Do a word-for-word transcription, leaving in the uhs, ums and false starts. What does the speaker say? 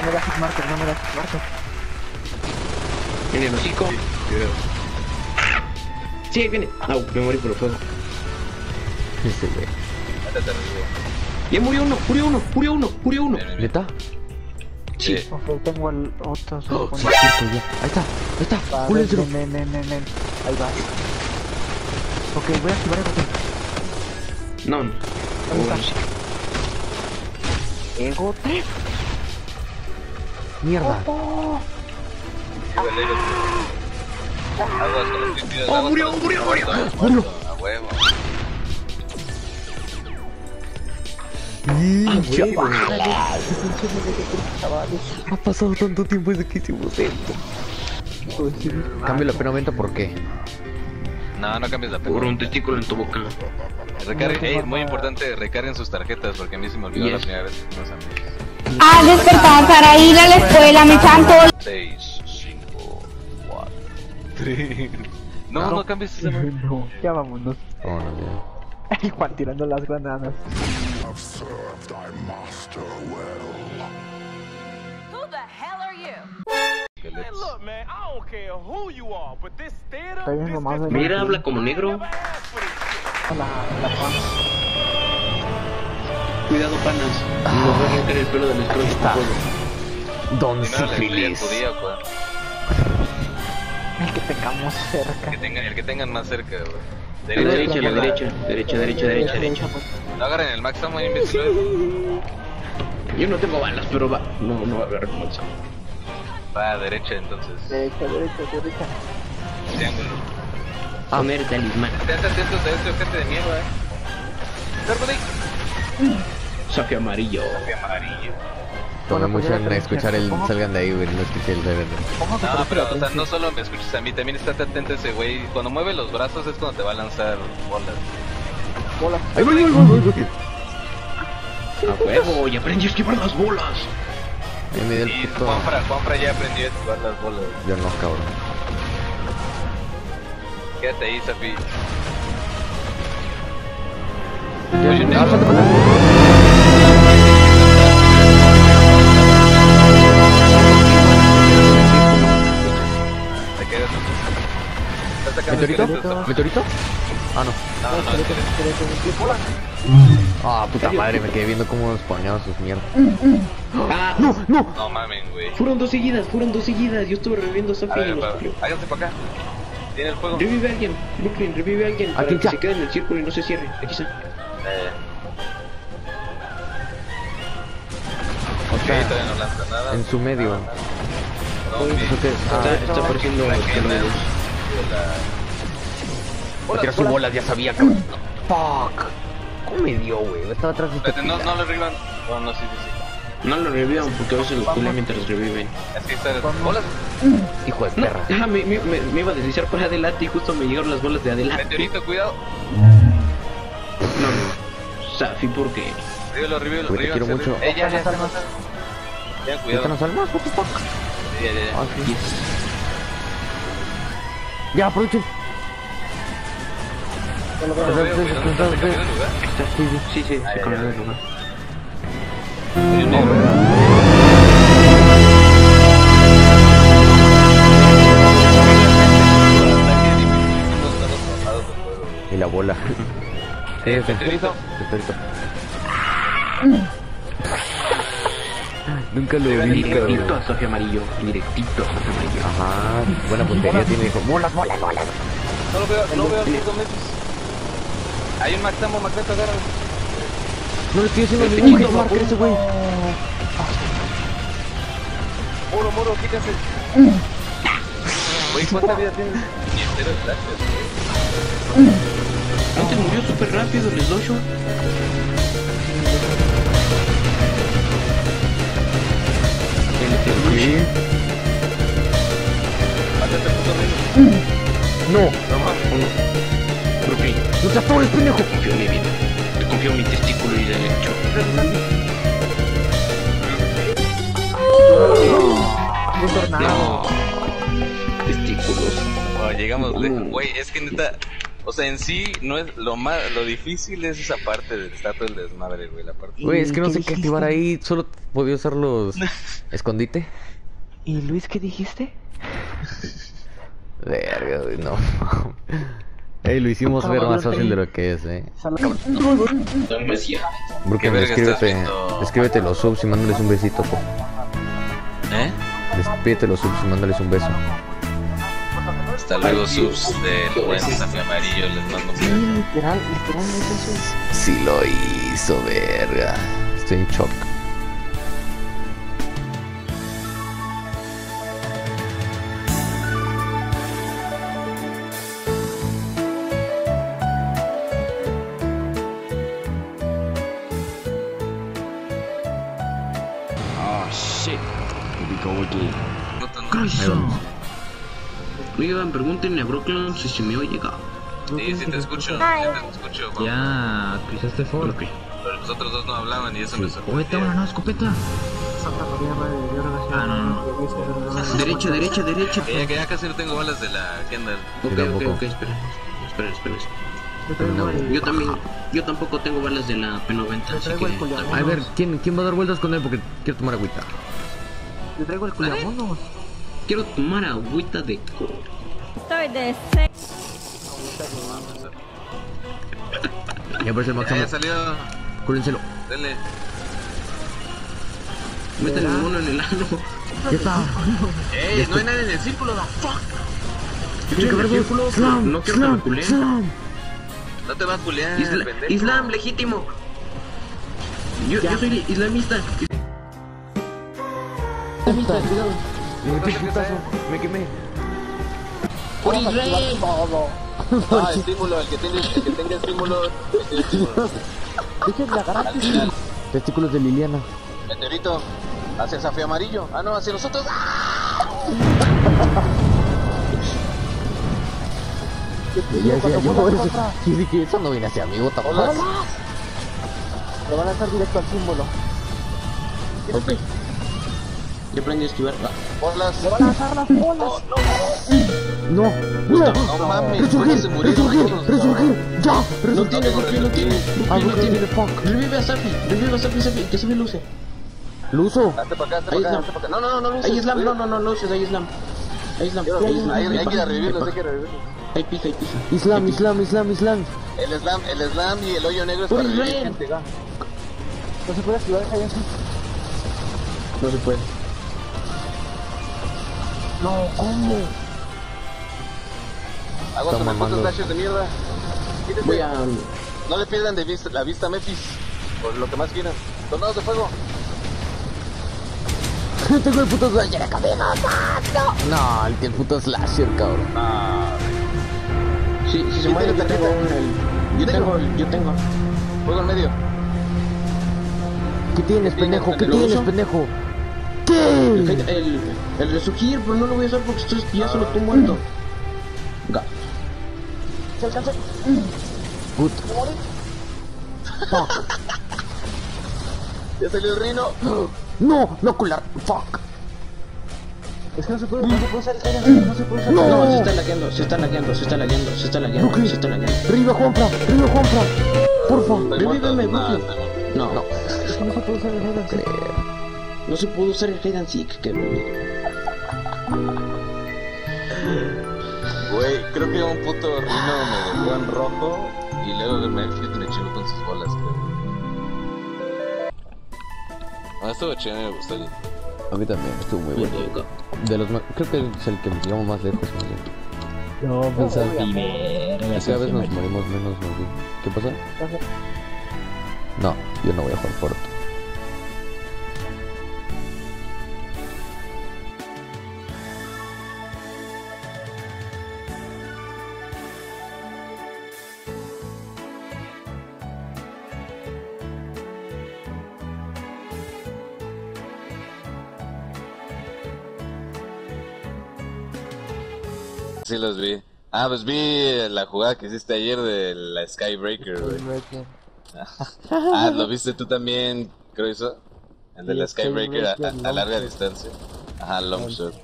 me das hit marker, no me das hit marker. Viene el hocico. Sí, viene. No, me morí por el fuego. Ese güey. Ya murió uno, murió uno, murió uno, murió uno. ¿Neta? Sí. Ok, tengo el otro. Oh, sí, cierto, ya. Ahí está, ahí está. Púlenselo. Nen, nen, nen, nen. Ahí va. Ok, voy a activar el botón. No, no. ¿Dónde está? Ego tres. Mierda. Oh, Aguas con los pipillos. Oh, murió, murió, murió. Murió. A huevo. Hincha. chavales. Ha pasado tanto tiempo desde que hicimos esto. Cambio la pena aumenta, ¿por qué? No, no cambies la Por pena. un testículo en tu boca. Recarguen, ey, muy importante, recarguen sus tarjetas porque a mí se me olvidó Yes. la primera vez que fuimos amigos. Ah, despertaba para ir a la escuela, me estaban todos. seis, cinco, cuatro, tres. No, no cambies esa mano. No, ya vámonos. Oh, no, ya. Y Juan tirando las granadas. Está bien nomás de Mira, habla como negro. la, la Juan. Cuidado, panas. Nos va a arrancar el pelo del escroto está. con fuego. Don Primero la Sífilis. judía, ¿cuál? El que tengamos cerca. Que tengan, el que tengan más cerca, güey. A la Derecha, derecha, a la derecha. Derecha, derecha, derecha, derecha. No agarren el max ammo, imbéciles. Yo no tengo balas, pero va. No, no va a agarrar el máximo. Va a derecha, entonces. Derecha, derecha, derecha. Triángulo. Poner talismán. Estén atentos a este ojete de mierda, eh. Cárgale. Saque amarillo. Qué amarillo. Tomé Bueno, pues mucho ya en tenemos escuchar que- el ¿cómo? salgan de ahí, güey, no escuché el de Ojo que No, parece pero, la o sea, prensa. no solo me escuches a mí, también estate atento a ese güey. Cuando mueve los brazos es cuando te va a lanzar bolas. Bola. ¡Ahí voy, voy, voy, voy! A huevo, y aprendí a esquivar las bolas. Ahí me dio el Y puto... Juanfra, Juanfra ya aprendió a esquivar las bolas. Yo no, cabrón. Quédate ahí, Safi. Ah, salte para acá. Te quedas. ¿Estás sacando ¿Meteorito? esqueletos? ¿Meteorito? Ah, no. No, no, esqueletos. Ah, puta madre, me quedé viendo cómo spawneaban sus mierdas. Ah, ¡No, no! No mamen, güey. fueron dos seguidas, fueron dos seguidas. Yo estuve reviviendo a A Sophie y ver, nos va, cogió. háganse para acá. Tiene el fuego. Revive a alguien, Brooklyn, revive a alguien para Aquí que ya. se quede en el círculo y no se cierre. Aquí está. Eh, O ok, sea, todavía no lanza nada. en su medio. No, Está, bien. ¿Eso qué es? Ah, está apareciendo La los que dedos. me tiró sus bolas, ya sabía, cabrón. Fuck. ¿Cómo me dio, güey? Estaba atrás de esta Espérate, no, pila. no lo revivan. No, no, sí, sí, sí. No lo revivan porque a veces los culea mientras reviven. Es que está. Bolas. Hijo de No, perra. ah, me, me, me, me iba a deslizar para adelante y justo me llegaron las bolas de adelante. Meteorito, cuidado. No, no. Safi, ¿por qué? Revívelo, revívelo, Güey, te quiero revívelo. mucho. Eh, ya, ya, Tengan ¿Ya cuidado. están las almas? What the fuck? Ya, ya, ya. Ah, sí. Ya, aprovechen. No lo veo, güey, ¿dónde está? ¿Se cambió de lugar? Está, sí, sí, sí, sí, Ah, se ya, cambió ya. de lugar. Hay un negro. Ataque difícil, todos estamos bajados de fuego. Y la bola. Eh, Sí, sí. meteorito. Meteorito. Nunca lo vi, Directito cabrón. a Sofía Amarillo, directito a Sofía Amarillo. Ajá, buena puntería tiene, dijo. Bolas, bolas, bolas. No lo veo, no veo a cinco metros. Hay un Maxamo, Magneto, agárralo. No le estoy haciendo El ningún pechito, hit marker a ese güey. Muro, muro, quítate. Güey, ¿cuánta vida tienes? Ni entero de flashes, güey. Antes murió súper rápido, les doy yo. Sí. Mátate, puto menos. No, No mames. Brooklyn, no te atores, pendejo. te confío en mi vida. Te confío en mi testículo y derecho. Un tornado. No. Testículos. Oh, llegamos lejos. Güey, es que neta, O sea, en sí, no es lo más, lo difícil es esa parte del estatua del desmadre, güey, la parte. Güey, es que no ¿Qué sé qué dijiste? activar ahí. Solo podía usar los escondite. ¿Y Luis qué dijiste? Verga, güey, no. Ey, lo hicimos ver más fácil de lo que es, eh. No me decía. Brooklyn, verga estás escríbete, viendo? escríbete los subs y mándales un besito, po. ¿Eh? Despídete los subs y mándales un beso. Hasta luego, subs del buen desafío amarillo, les mando un Sí, beso. literal, literalmente eso es. Sí lo hizo, verga. Estoy en shock. Oh shit. Here we go again. No te- ¿Qué Ahí hizo? vamos. Oigan, pregúntenle a Brooklyn si se me oye. Sí, sí te escucho, sí te escucho, Juan. Ya, pisaste Ford. Ok. Pero los otros dos no hablaban y eso me sorprendió. Oye, tengo una nueva escopeta. Ah, no, no. Derecha, derecha, derecha. Que ya, que ya casi no tengo balas de la Kendall. Ok, ok, tampoco. ok, espera. Espera, espera. Yo también, yo tampoco tengo balas de la P noventa, así que... A ver, ¿quién, ¿quién va a dar vueltas con él? Porque quiero tomar agüita. Yo traigo el culiamonos. Quiero tomar agüita de coco. Estoy de seis. Ya aparece el Ya, máximo. ya salió. Cúrenselo. Denle. Métale uno en el ano. ¿Qué está? ¡Ey! No hay nadie en el círculo, the fuck. Estoy en el círculo, pero no quiero que me culen. No te va a culear, Isla- pendejo. Islam, legítimo. Yo, yo soy islamista. Me metí putazo. Me quemé. Por Israel. Ah, estímulo, el que tenga, el que tenga estímulo. este estímulo. Déjenme agarrar. Al final, Testículos de Liliana. meteorito. Hacia el desafío amarillo. Ah, no, hacia nosotros. ¡Ah! Ya decía yo, eso. Sí, dije, eso no viene hacia mí, what the fuck. Hola. Le van a lanzar directo al símbolo. Yo aprendí a esquivar. Va. Bolas. Le van a lanzar las bolas. No, no. No mames, Resurgir, se murieron resurgir, todos. resurgir. Ya, No resurgir. tiene, ¿por qué no tiene? Ah, ¿Por qué no Brooklyn tiene? tiene fuck. Revive a Safi, revive a Safi, Safi, que Safi lo use. Lo uso. Hazte para acá, hazte Ahí para acá, está. hazte para acá. No, no, no, no lo uses. Hay Islam, no, no, no, no uses, hay Islam. Hay Islam. Hay, Hay Islam. hay, hay que paja, revivirlos, hay hay que revivirlos. paja. Hay pija, hay pija. Islam, Islam, Islam, Islam. El slam, el slam y el hoyo negro es Por para revivir Israel. gente. No se puede activar esa ya. No se puede. No, ¿cómo? Aguanta Está los putos mamando. dashes de mierda. Quítense. Voy a... No le pierdan de vista, la vista a Memphis. Por lo que más quieran. Tornados de fuego. Tengo el puto slasher acá, no. No, el puto slasher, cabrón. Ah, Sí, si se muere, yo tengo el... Yo tengo el... Yo tengo... fuego en medio. ¿Qué tienes, pendejo? ¿Qué ¿Lo tienes, uso? pendejo? El, ¿Qué? el, el resurgir, pero no lo voy a usar porque estoy, ya solo estoy muerto. Ga. Se alcanza. Good. Ya salió el rino. No, no cular. Fuck. Es que no se puede, no se puede usar el Tyrant, no se puede usar el No. No, se está lagueando, se está lagueando, se está lagueando, se está lagueando, Brooklyn. se está lagueando. Reviva Juanfra, reviva Juanfra. Porfa. Estoy muerto. Revíveme, Nah, Brooklyn. estoy muerto. No, no, Es que no se puede usar el Tyrant. no se pudo usar el hide and seek, que... Güey, creo que un puto rino me dejó en rojo y luego Memphis me echó con sus bolas, creo. Ah, estuvo chido, me gustó. el- A mí también, estuvo muy bueno. De los más, creo que es el que llegamos más lejos. No, no pensar que cada vez nos morimos menos. ¿No? ¿Qué pasa? No, yo no voy a jugar Fortnite. Sí los vi. Ah, pues vi la jugada que hiciste ayer de la Skybreaker, güey. Ah, ¿lo viste tú también, creo eso? El de la Sí, Skybreaker a, Skybreaker, a- a larga long shot. distancia. Ajá, long shot.